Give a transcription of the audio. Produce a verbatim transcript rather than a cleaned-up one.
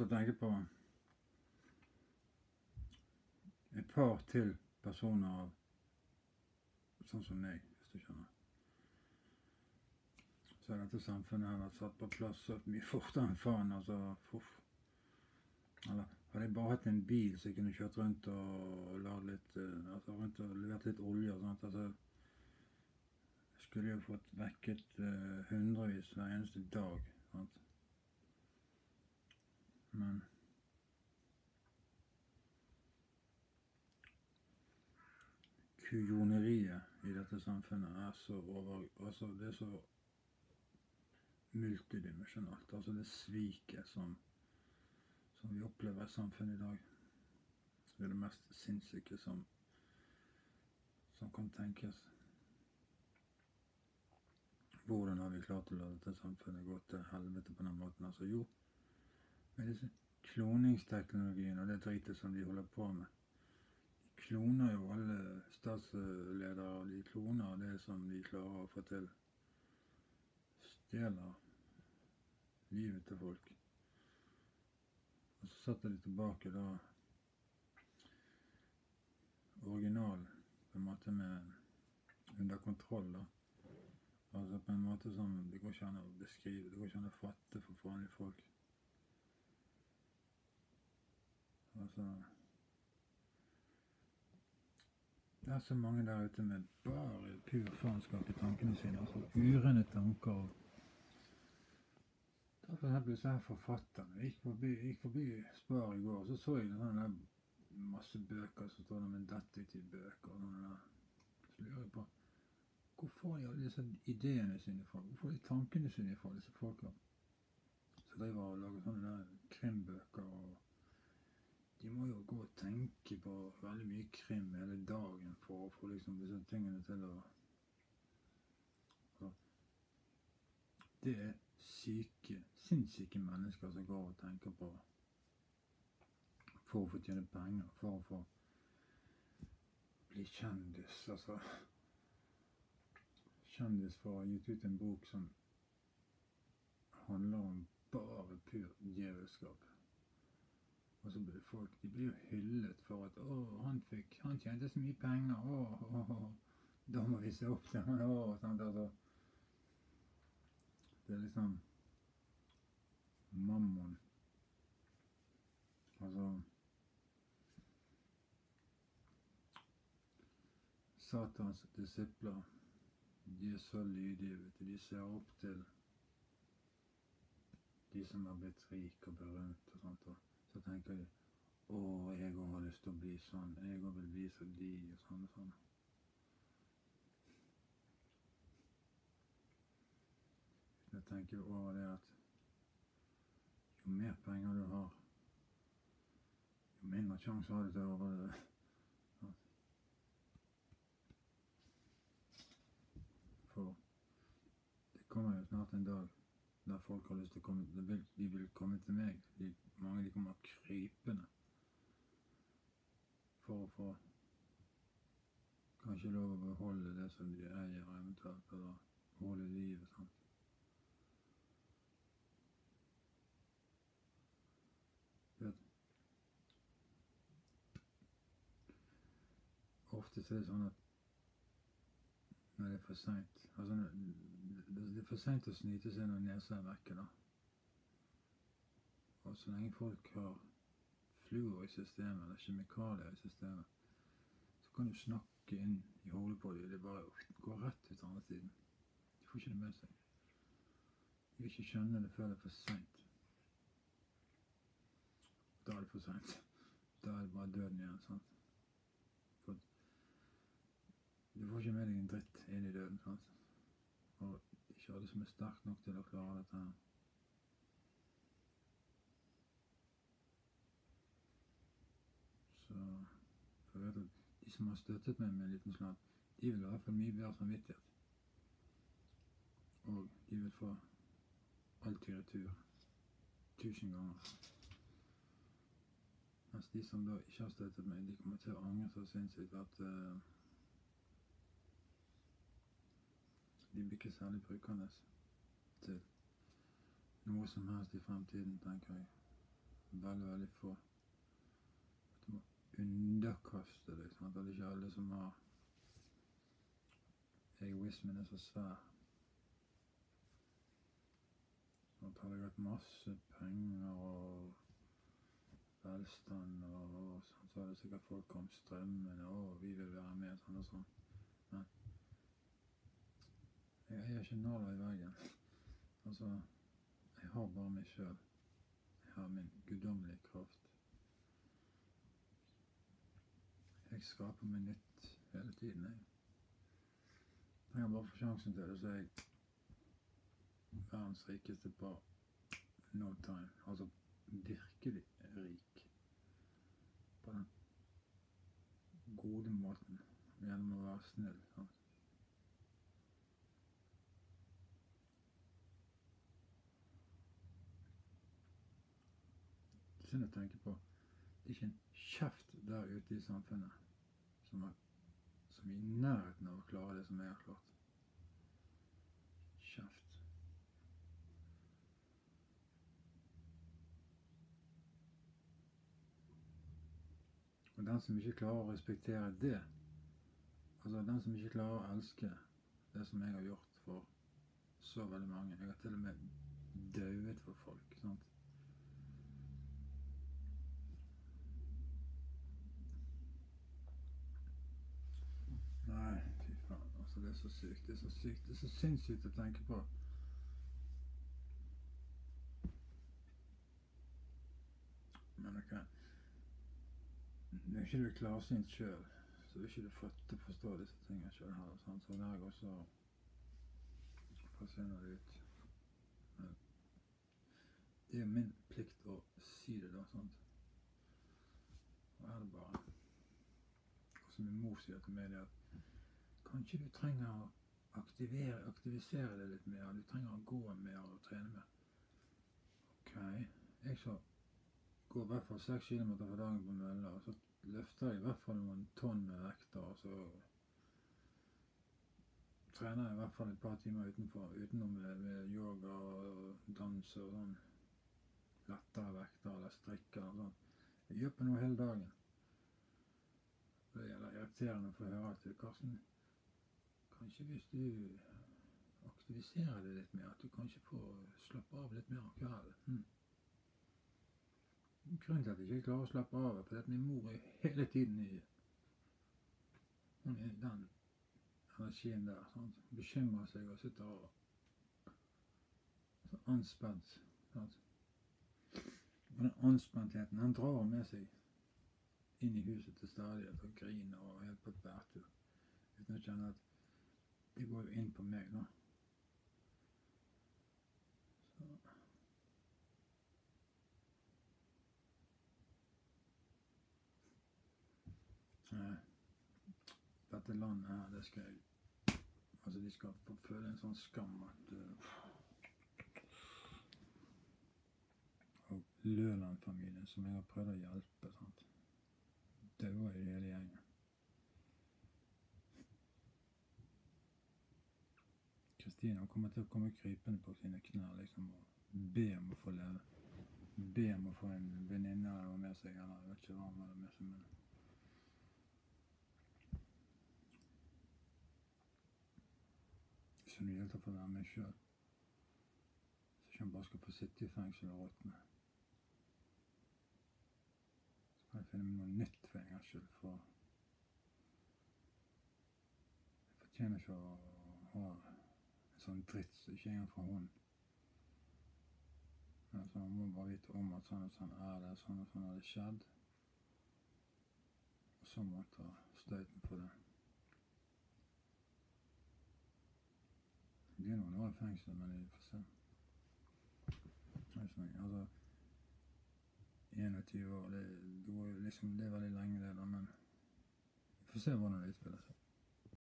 å tenke på et par til personer av sånn som meg, hvis du skjønner. Så dette samfunnet har vært satt på plass så mye fortere enn faen, altså, fuff. Eller, hadde jeg bare hatt en bil så jeg kunne kjørt rundt og lagd litt, uh, altså rundt og levert litt olje og sånt, altså, jeg skulle jo fått vekket uh, hundrevis hver eneste dag, sant? Men kujoneriet i dette samfunnet er så over, altså det er så multidimensjonalt, altså det sviket som, som vi opplever i samfunnet i dag. Det er det mest sinnssyke som, som kan tenkes. Hvordan har vi klart å la dette samfunnet gå til helvete på den måten? Altså jo, med disse kloningsteknologien og det dritet som de holder på med. De kloner jo alle statsledere, og de kloner det som de klarer å få til. Stjeler livet til folk. Og så setter de tilbake da original på en måte med under kontroll da. Altså på en måte som det går ikke an å beskrive, det går ikke an å fatte for vanlige folk. Altså det er så mange der ute med bare pur faenskap i tankene sine, altså urene tanker. Da for eksempel så her forfatteren, jeg gikk forbi, jeg gikk forbi Spar i går, så så jeg sånne der masse bøker, så står det med detektivbøker og sånne der. Så lurer jeg på, hvor får de alle disse ideene sine fra? Hvor får de tankene sine fra, disse folka? Så driver og lager sånne der krimbøker, og de må jo gå og tenke på veldig mye krim hele dagen for å få liksom disse tingene til å... Så det er syke, sinnssyke mennesker som går og tenker på for å få tjene penger, for å få bli kjendis, altså. Kjendis for å ha gitt ut en bok som handler om bare pur djevelskap. Og så blir folk, de blir jo hyllet for at, åh, han fikk, han tjente så mye penger, åh, åh, åh, da må vi se opp til han, åh, sant, altså. Det er liksom mammon. Altså, Satans disipler, de er så lydige, vet du, de ser opp til de som har blitt rik og berømt og sånt, og så tenker de, åh, jeg har lyst til å bli sånn, jeg vil bli som de, og sånn og sånn. Jeg tenker over det at jo mer penger du har, jo mindre sjanse har du til å overleve. For det kommer jo snart en dag der folk har lyst til å komme, de vil, de vil komme til meg. De, mange de kommer krypende for å få kanskje lov å beholde det som de eier eventuelt, eller beholde livet, sant. Vet, ofte så er det sånn at når det er for sent, altså det er for sent å snyte seg når nesa er vekke da. Og så lenge folk har fluor i systemet, eller kjemikalier i systemet, så kan du snakke inn i hodet på dem, det bare går rett ut andre siden. De får ikke det med seg. De vil ikke skjønne det før det er for sent. Da er det for sent. Da er det bare døden igjen, sant? For du får ikke med deg en dritt inn i døden, sant? Og ikke alle som er sterk nok til å klare dette her. Så jeg vet at de som har støttet meg med en liten slapp, de vil i hvert fall mye bedre samvittighet. Og de vil få alt i retur. Tusen ganger. Mens de som da ikke har støttet meg, de kommer til å angre så sinnssykt at uh, de blir ikke særlig brukende til noe som helst i fremtiden, tenker jeg. veldig, veldig få. At du må underkaste deg, sant? At det ikke er alle som har egoismen er så svær. Så hadde jeg hatt masse penger og velstand og, og sånn, så hadde sikkert folk kommet strømmende, og vi vil være med, sånn og sånn. Men jeg er ikke nåla i veggen. Altså, jeg har bare meg selv. Jeg har min guddommelige kraft. Jeg skaper meg nytt hele tiden, jeg. Jeg har bare fått sjansen til det, så er jeg verdens rikeste på no time. Altså virkelig rik. På den gode måten. Gjennom å være snill. Sant? Synd å tenke på. Det er ikke en kjeft der ute i samfunnet som er, som er i nærheten av å klare det som jeg har klart. Kjeft. Og den som ikke klarer å respektere det, altså den som ikke klarer å elske det som jeg har gjort for så veldig mange, jeg har til og med døvet for folk, sant? Nei, fy faen, altså det er så sykt, det er så sykt, det er så sinnssykt å tenke på. Men ok, når ikke du er klarsynt selv, så er ikke du født til å forstå disse tingene selv her, sant? Så der også forsvinner det ut. Men det er min plikt å si det da, sant? Og er det bare, og som min mor sier til meg, det at kanskje du trenger å aktivere, aktivisere det litt mer, du trenger å gå mer og trene mer. Ok, jeg så går i hvert fall seks kilometer for dagen på mølla, og så løfter jeg i hvert fall noen tonn med vekter, og så trener jeg i hvert fall et par timer utenfor, utenom med, med yoga og dans og sånn, lettere vekter eller strikker og sånn. Jeg gjør på noe hele dagen. Det gjelder irriterende for å høre at Karsten, kanskje hvis du aktiviserer det litt mer, at du kanskje får slappe av litt mer av kvelden. Hm. Grunnen til at jeg ikke klarer å slappe av, for at min mor er hele tiden i, hun er den energien der, sant? Bekymrer seg og sitter og så anspent, sant? Og den anspentheten, den drar med seg inn i huset til stadighet og griner og helt på et bærtur, uten å kjenne at det går jo inn på meg nå. Så. Nei, dette landet her, det skal jeg, altså de skal få føle en sånn skam at uh, og Løland-familien som jeg har prøvd å hjelpe, sant? Det var i hele gjengen. Kristina kommer til å komme krypende på sine knær, liksom, og be om å få leve. Be om å få en venninne eller med seg, eller jeg vet ikke hva han var med seg, men så det gjelder for å være meg selv. Så ikke han bare skal få sitte i fengsel og råtne. Så kan jeg finne meg noe nytt for en gangs skyld, for jeg fortjener ikke å ha en sånn dritt, så ikke engang fra hun. Altså, man må bare vite om at sånn og sånn er det, sånn og sånn har det skjedd. Og så må jeg ta støyten for det. Det blir noen år i fengsel, men vi får se. Altså, enogtyve år, det, det, går liksom, det er veldig lenge det da, men vi får se hvordan det utspiller seg.